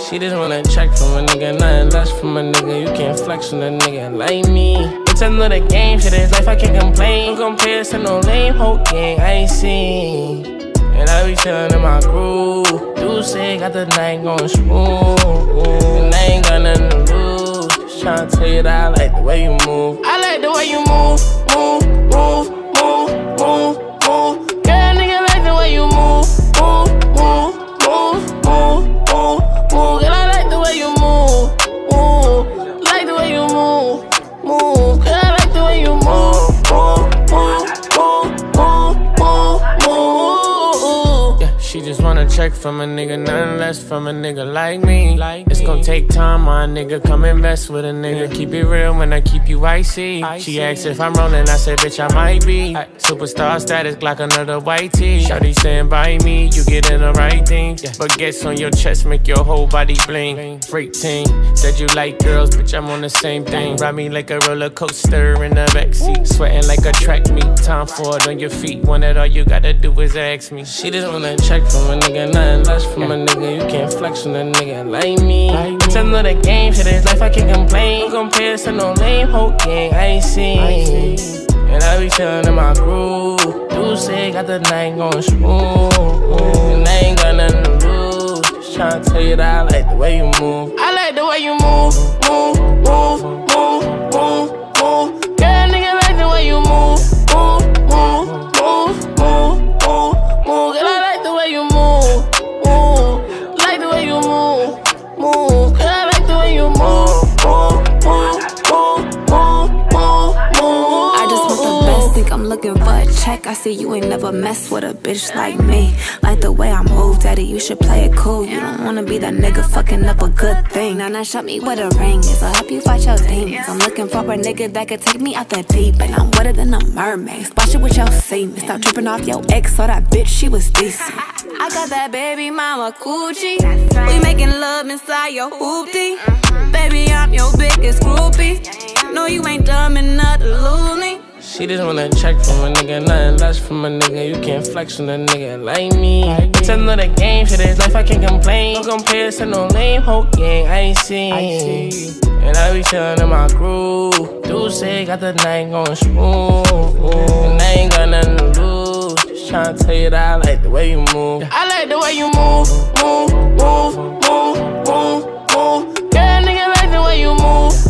She just wanna check from a nigga, nothing less from a nigga. You can't flex on a nigga like me. It's another game, shit is life, I can't complain. Don't compare to no lame whole gang I ain't seen. And I be chillin' in my groove. You say got the night going smooth, and I ain't got nothing to lose. Just tryna tell you that I like the way you move. I like the way you move, move, move, move, move, move. Girl, nigga like the way you move, move, move, move, move, move, move. Girl, I like the way you move, move. Like the way you move, move. Girl, I like the way you move, move, move, move, move, move. Yeah, she just wanna check from a nigga, nothing less from a nigga like me. It's gon' take time, my nigga, come invest with a nigga. Keep it real when I keep you icy. She asked if I'm rolling, I said, bitch, I might be. Superstar status, Glock another white tee. Shawty saying by me, you getting the right things. Baguettes on your chest make your whole body bling. Freak team, said you like girls, bitch, I'm on the same thing. Ride me like a roller coaster in the backseat. Sweating like a track meet, time for it on your feet. When it all you gotta do is ask me. She just wanna check from a nigga, nothing less from a nigga. You can't flex on a nigga like me. It's another game, shit is life, I can't complain. Don't compare to no lame whole gang I ain't seen. And I be chillin' in my groove. You say got the night going smooth, and I ain't got nothing to lose. Just tryna tell you that I like the way you move. I like the way you move, move, move, move, move, move. Girl, nigga like the way you move, move, move, move, move, move, move. Girl, I like the way you move, move. Like the way you move, move. Girl, I like the way you move, move, move, move, move, move, move. I just want the best, think I'm looking for a check. I see you ain't never messed with a bitch like me. Like the way I move, daddy, you should play it cool. You don't wanna be that nigga fucking up a good thing. Now show me what a ring is, I'll help you fight your demons. I'm looking for a nigga that could take me out the deep end. I'm wetter than a mermaid, splash it with your semen. Stop tripping off your ex, so that bitch, she was decent. I got that baby mama coochie. We making love inside your hoopty. Baby, I'm your biggest groupie. No, you ain't dumb enough to lose me. She just wanna check from a nigga, nothing less from a nigga. You can't flex on a nigga like me. It's another game, shit is life, I can't complain. Don't compare to no lame whole gang I ain't seen. And I be chillin' in my groove. You say got the night going smooth, and I ain't got nothing to lose. Just tryna tell you that I like the way you move. I like the way you move, move, move, move, move, move. Girl, nigga like the way you move.